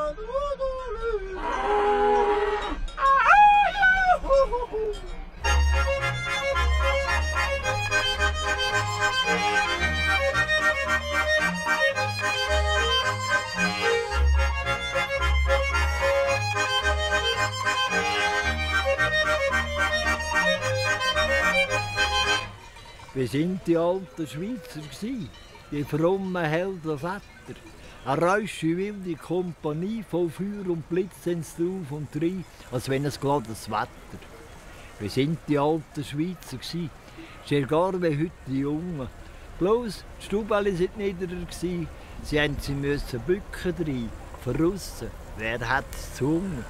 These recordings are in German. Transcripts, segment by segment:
Wie sind die alten Schweizer gsi, die frommen Helden Väter? Eine rausche wilde Kompanie, voll Feuer und Blitz sind's drauf und rein, als wenn es glades Wetter. Wie sind die alten Schweizer gsi, schier gar wie heute die Jungen. Bloß, die Stubeli sind niederer gsi, sie müssen bücken rein, verrussen, wer hat's gezwungen?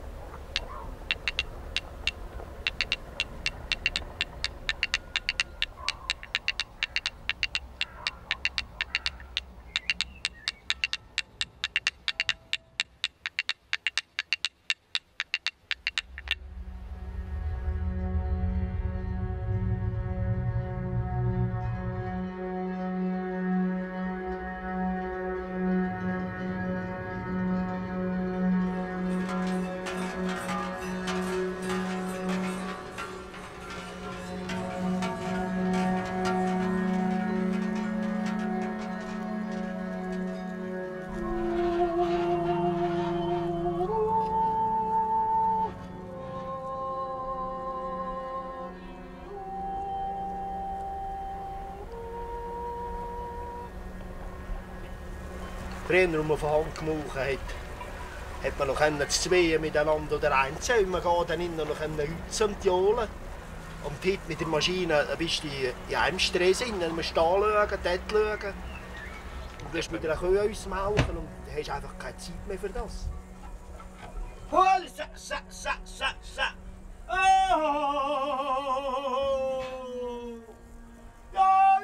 Früher, als man von Hand gemaucht hat, hat man noch zu zweit miteinander oder einzeln gehen, dann innen noch Hützen und Johlen. Und heute mit der Maschine bist du im Stress, du musst da schauen, dort schauen. Und du musst mit einer Kuh ausmauchen und du hast einfach keine Zeit mehr für das. Hol, sa. Oh, ja,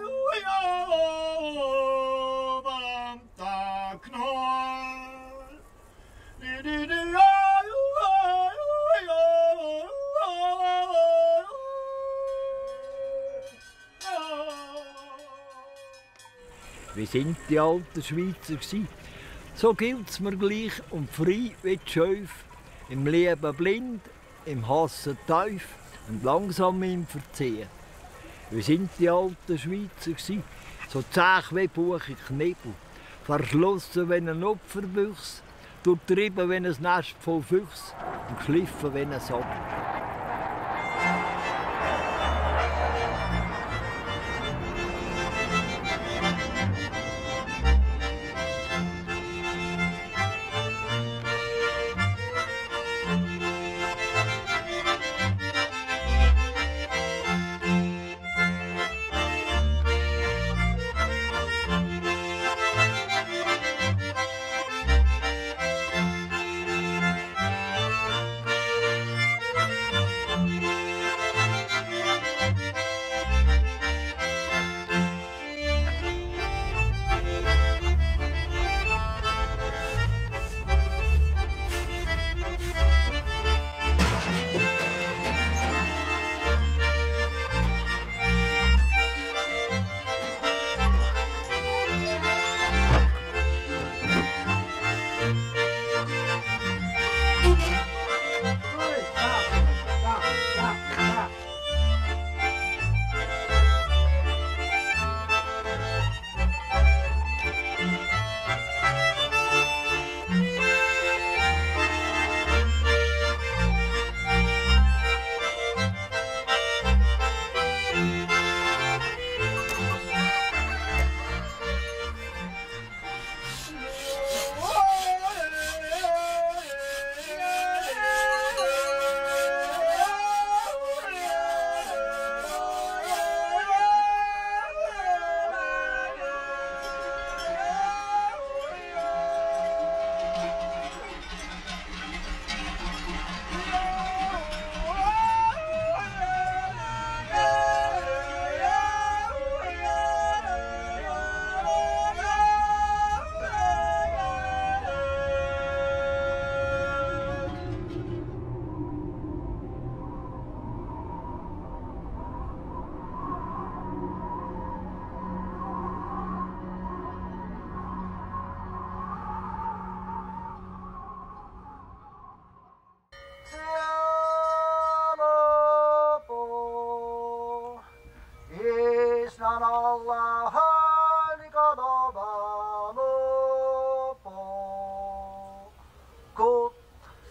Wie sind die alten Schweizer gsi? So gilt's mir gleich und frei wie die Schäufe, im Leben blind, im Hassen tief und langsam im Verziehen. Wie sind die alten Schweizer gsi? So zäh wie Buch in Knebel, verschlossen wie ein Opferbüchs, durchtrieben wie ein Nest voll Füchs und geschliffen wie ein Sack.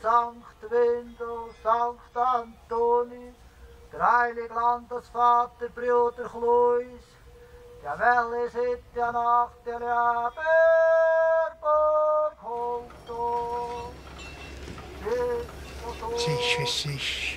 Sankt Wendel, Sankt Antoni, der heilige Landesvater, Bruder Chlois, der Welle sitte an Nacht, der Leberburg, Holto. Es ist, wie es ist.